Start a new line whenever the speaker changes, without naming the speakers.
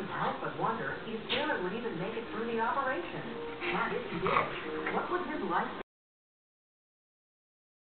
couldn't help but wonder if Taylor would even make it through the operation. And if he did, what would his life